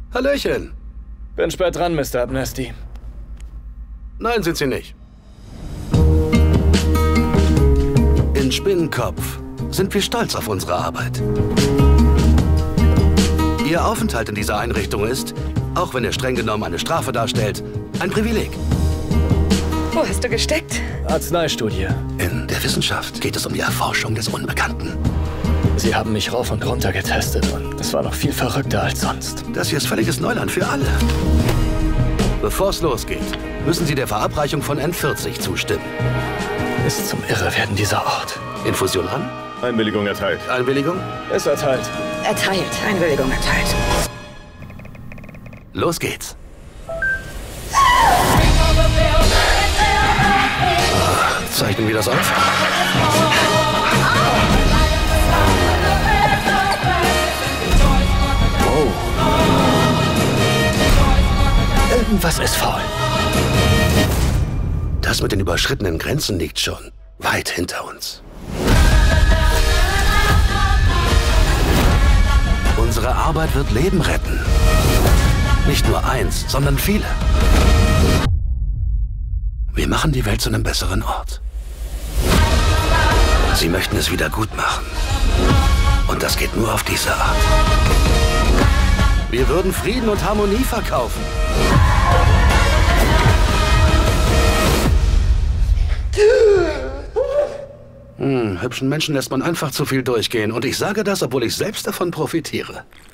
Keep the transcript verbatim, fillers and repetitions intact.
Hallöchen. Bin spät dran, Mister Amnesty. Nein, sind Sie nicht. In Spinnenkopf sind wir stolz auf unsere Arbeit. Ihr Aufenthalt in dieser Einrichtung ist, auch wenn er streng genommen eine Strafe darstellt, ein Privileg. Wo hast du gesteckt? Arzneistudie. In der Wissenschaft geht es um die Erforschung des Unbekannten. Sie haben mich rauf und runter getestet und das war noch viel verrückter als sonst. Das hier ist völliges Neuland für alle. Bevor es losgeht, müssen Sie der Verabreichung von N vierzig zustimmen. Ist zum Irrewerden dieser Ort. Infusion an? Einwilligung erteilt. Einwilligung? Ist erteilt. Erteilt. Einwilligung erteilt. Los geht's. Zeichnen wir das auf? Wow. Irgendwas ist faul. Das mit den überschrittenen Grenzen liegt schon weit hinter uns. Unsere Arbeit wird Leben retten. Nicht nur eins, sondern viele. Wir machen die Welt zu einem besseren Ort. Sie möchten es wieder gut machen. Und das geht nur auf diese Art. Wir würden Frieden und Harmonie verkaufen. Hm, hübschen Menschen lässt man einfach zu viel durchgehen. Und ich sage das, obwohl ich selbst davon profitiere.